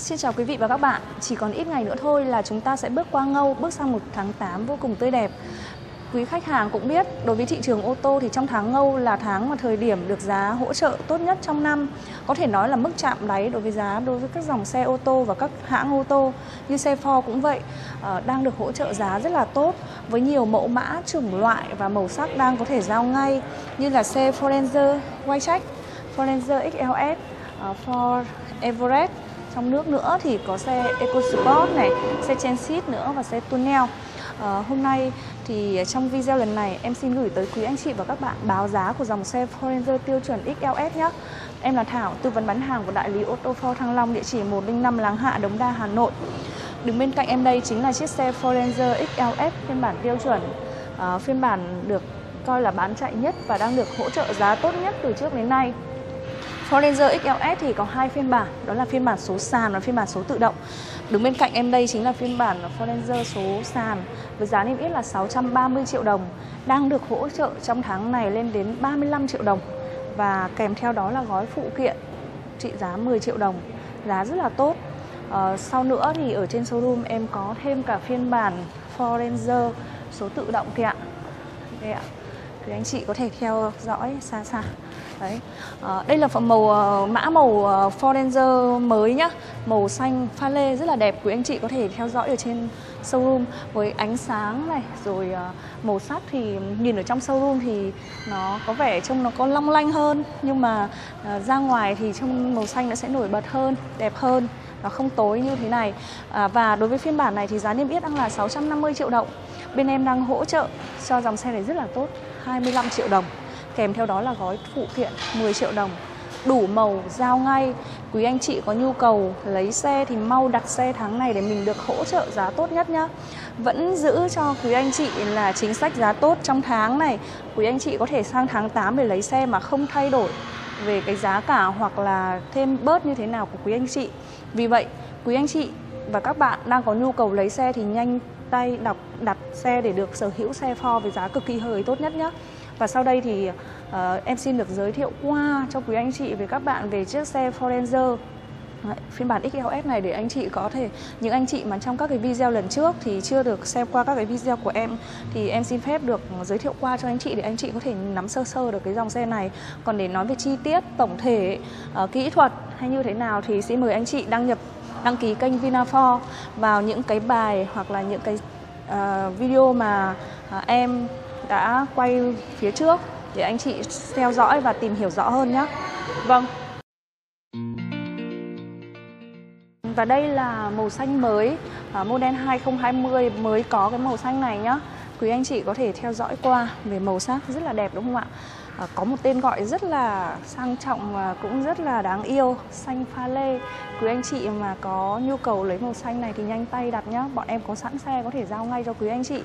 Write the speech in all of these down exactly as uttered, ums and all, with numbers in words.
Xin chào quý vị và các bạn. Chỉ còn ít ngày nữa thôi là chúng ta sẽ bước qua Ngâu, bước sang một tháng tám vô cùng tươi đẹp. Quý khách hàng cũng biết, đối với thị trường ô tô thì trong tháng Ngâu là tháng mà thời điểm được giá hỗ trợ tốt nhất trong năm. Có thể nói là mức chạm đáy đối với giá đối với các dòng xe ô tô và các hãng ô tô. Như xe Ford cũng vậy, đang được hỗ trợ giá rất là tốt với nhiều mẫu mã, chủng loại và màu sắc đang có thể giao ngay, như là xe Ford Ranger Wildtrak, Ford Ranger ích eo ét, Ford Everest. Trong nước nữa thì có xe EcoSport này, xe Transit nữa và xe Tunnel. À, hôm nay thì trong video lần này em xin gửi tới quý anh chị và các bạn báo giá của dòng xe Ford Ranger tiêu chuẩn ích eo ét nhé. Em là Thảo, tư vấn bán hàng của đại lý ô tô Ford Thăng Long, địa chỉ một không năm Láng Hạ, Đống Đa, Hà Nội. Đứng bên cạnh em đây chính là chiếc xe Ford Ranger ích eo ét phiên bản tiêu chuẩn, à, phiên bản được coi là bán chạy nhất và đang được hỗ trợ giá tốt nhất từ trước đến nay. Ford Ranger ích eo ét thì có hai phiên bản, đó là phiên bản số sàn và phiên bản số tự động. Đứng bên cạnh em đây chính là phiên bản Ford Ranger số sàn với giá niêm yết là sáu trăm ba mươi triệu đồng, đang được hỗ trợ trong tháng này lên đến ba mươi lăm triệu đồng và kèm theo đó là gói phụ kiện trị giá mười triệu đồng, giá rất là tốt. À, sau nữa thì ở trên showroom em có thêm cả phiên bản Ford Ranger số tự động kìa. Đây ạ. Thì anh chị có thể theo dõi xa xa. Đấy. À, đây là phần màu mã màu Ford Ranger mới nhá, màu xanh pha lê rất là đẹp, quý anh chị có thể theo dõi ở trên showroom với ánh sáng này, rồi màu sắc thì nhìn ở trong showroom thì nó có vẻ trông nó có long lanh hơn, nhưng mà à, ra ngoài thì trông màu xanh nó sẽ nổi bật hơn, đẹp hơn, nó không tối như thế này. À, và đối với phiên bản này thì giá niêm yết đang là sáu trăm năm mươi triệu đồng. Bên em đang hỗ trợ cho dòng xe này rất là tốt, hai mươi lăm triệu đồng. Kèm theo đó là gói phụ kiện mười triệu đồng. Đủ màu, giao ngay. Quý anh chị có nhu cầu lấy xe thì mau đặt xe tháng này để mình được hỗ trợ giá tốt nhất nhá. Vẫn giữ cho quý anh chị là chính sách giá tốt trong tháng này. Quý anh chị có thể sang tháng tám để lấy xe mà không thay đổi về cái giá cả hoặc là thêm bớt như thế nào của quý anh chị. Vì vậy, quý anh chị và các bạn đang có nhu cầu lấy xe thì nhanh tay đọc đặt xe để được sở hữu xe Ford với giá cực kỳ hời tốt nhất nhé. Và sau đây thì uh, em xin được giới thiệu qua cho quý anh chị về các bạn về chiếc xe Ford Ranger Đấy, phiên bản ích eo ét này để anh chị có thể, những anh chị mà trong các cái video lần trước thì chưa được xem qua các cái video của em thì em xin phép được giới thiệu qua cho anh chị để anh chị có thể nắm sơ sơ được cái dòng xe này. Còn để nói về chi tiết, tổng thể, uh, kỹ thuật hay như thế nào thì xin mời anh chị đăng nhập đăng ký kênh Vinafor vào những cái bài hoặc là những cái uh, video mà uh, em đã quay phía trước để anh chị theo dõi và tìm hiểu rõ hơn nhé. Vâng. Và đây là màu xanh mới, uh, model hai không hai không mới có cái màu xanh này nhá. Quý anh chị có thể theo dõi qua về màu sắc rất là đẹp đúng không ạ? À, có một tên gọi rất là sang trọng và cũng rất là đáng yêu, xanh pha lê. Quý anh chị mà có nhu cầu lấy màu xanh này thì nhanh tay đặt nhá. Bọn em có sẵn xe có thể giao ngay cho quý anh chị.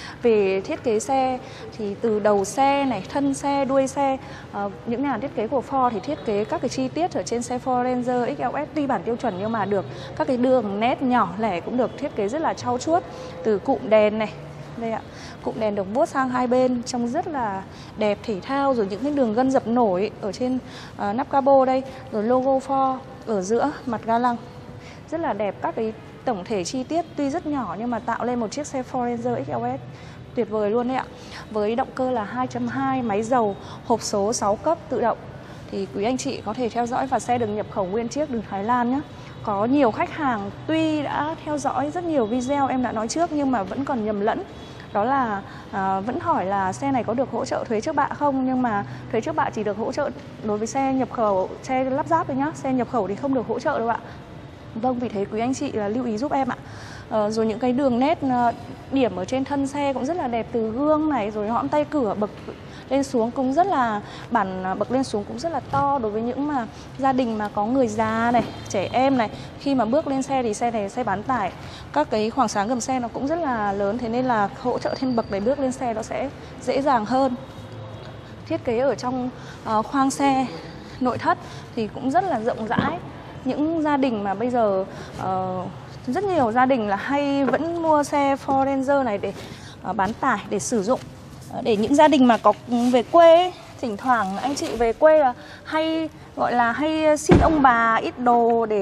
Về thiết kế xe thì từ đầu xe này, thân xe, đuôi xe, uh, những nhà thiết kế của Ford thì thiết kế các cái chi tiết ở trên xe Ford Ranger ích eo ét tuy bản tiêu chuẩn nhưng mà được các cái đường nét nhỏ lẻ cũng được thiết kế rất là trau chuốt. Từ cụm đèn này, đây ạ, cụm đèn được vuốt sang hai bên trông rất là đẹp, thể thao, rồi những cái đường gân dập nổi ở trên uh, nắp capo đây, rồi logo Ford ở giữa mặt ga lăng rất là đẹp. Các cái tổng thể chi tiết tuy rất nhỏ nhưng mà tạo lên một chiếc xe Ford Ranger ích eo ét tuyệt vời luôn đấy ạ. Với động cơ là hai chấm hai, máy dầu, hộp số sáu cấp tự động thì quý anh chị có thể theo dõi, và xe được nhập khẩu nguyên chiếc từ Thái Lan nhé. Có nhiều khách hàng tuy đã theo dõi rất nhiều video em đã nói trước nhưng mà vẫn còn nhầm lẫn. Đó là à, vẫn hỏi là xe này có được hỗ trợ thuế trước bạ không, nhưng mà thuế trước bạ chỉ được hỗ trợ đối với xe nhập khẩu, xe lắp ráp thôi nhá, xe nhập khẩu thì không được hỗ trợ đâu ạ. Vâng, vì thế quý anh chị là lưu ý giúp em ạ. À, rồi những cái đường nét điểm ở trên thân xe cũng rất là đẹp, từ gương này, rồi hõm tay cửa bậc lên xuống cũng rất là bản bậc lên xuống cũng rất là to đối với những mà gia đình mà có người già này, trẻ em này, khi mà bước lên xe thì xe này xe bán tải, các cái khoảng sáng gầm xe nó cũng rất là lớn, thế nên là hỗ trợ thêm bậc để bước lên xe nó sẽ dễ dàng hơn. Thiết kế ở trong uh, khoang xe nội thất thì cũng rất là rộng rãi. Những gia đình mà bây giờ uh, rất nhiều gia đình là hay vẫn mua xe Ford Ranger này để uh, bán tải, để sử dụng, uh, để những gia đình mà có về quê ấy, thỉnh thoảng anh chị về quê là hay gọi là hay xin ông bà ít đồ để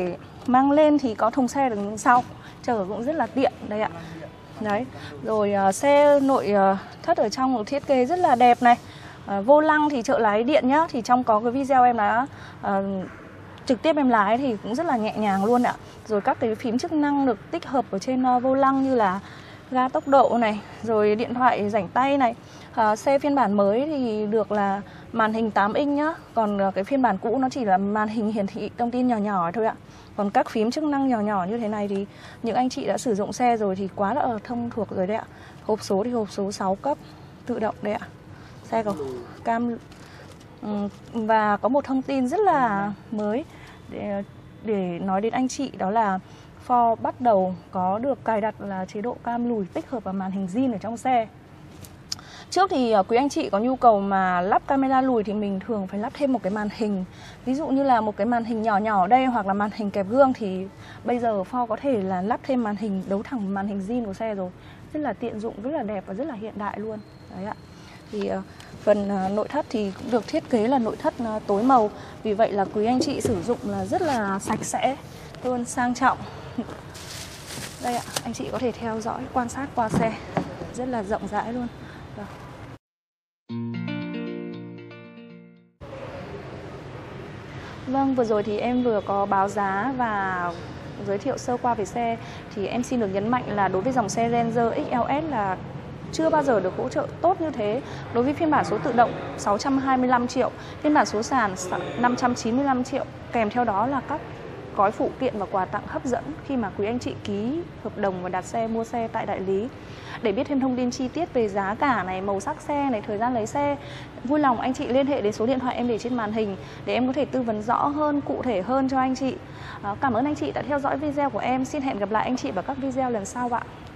mang lên thì có thùng xe đằng sau, chở cũng rất là tiện đây ạ. Đấy, rồi uh, xe nội uh, thất ở trong được thiết kế rất là đẹp này. Uh, vô lăng thì trợ lái điện nhá, thì trong có cái video em đã uh, trực tiếp em lái thì cũng rất là nhẹ nhàng luôn ạ. Rồi các cái phím chức năng được tích hợp ở trên uh, vô lăng như là ga tốc độ này, rồi điện thoại rảnh tay này. uh, Xe phiên bản mới thì được là màn hình tám inch nhá, còn uh, cái phiên bản cũ nó chỉ là màn hình hiển thị thông tin nhỏ nhỏ thôi ạ. Còn các phím chức năng nhỏ nhỏ như thế này thì những anh chị đã sử dụng xe rồi thì quá là thông thuộc rồi đấy ạ. Hộp số thì hộp số sáu cấp tự động đấy ạ. Xe có cam. Và có một thông tin rất là mới để, để nói đến anh chị, đó là Ford bắt đầu có được cài đặt là chế độ cam lùi tích hợp vào màn hình zin ở trong xe. Trước thì quý anh chị có nhu cầu mà lắp camera lùi thì mình thường phải lắp thêm một cái màn hình. Ví dụ như là một cái màn hình nhỏ nhỏ ở đây hoặc là màn hình kẹp gương, thì bây giờ Ford có thể là lắp thêm màn hình đấu thẳng màn hình zin của xe rồi. Rất là tiện dụng, rất là đẹp và rất là hiện đại luôn. Đấy ạ. Thì uh, phần uh, nội thất thì cũng được thiết kế là nội thất uh, tối màu. Vì vậy là quý anh chị sử dụng là rất là sạch sẽ luôn, sang trọng. Đây ạ, anh chị có thể theo dõi, quan sát qua xe rất là rộng rãi luôn. Đó. Vâng, vừa rồi thì em vừa có báo giá và giới thiệu sơ qua về xe. Thì em xin được nhấn mạnh là đối với dòng xe Ranger ích lờ ét là chưa bao giờ được hỗ trợ tốt như thế. Đối với phiên bản số tự động sáu trăm hai mươi lăm triệu, phiên bản số sàn năm trăm chín mươi lăm triệu, kèm theo đó là các gói phụ kiện và quà tặng hấp dẫn khi mà quý anh chị ký hợp đồng và đặt xe, mua xe tại đại lý. Để biết thêm thông tin chi tiết về giá cả này, màu sắc xe này, thời gian lấy xe, vui lòng anh chị liên hệ đến số điện thoại em để trên màn hình để em có thể tư vấn rõ hơn, cụ thể hơn cho anh chị. Cảm ơn anh chị đã theo dõi video của em. Xin hẹn gặp lại anh chị vào các video lần sau ạ.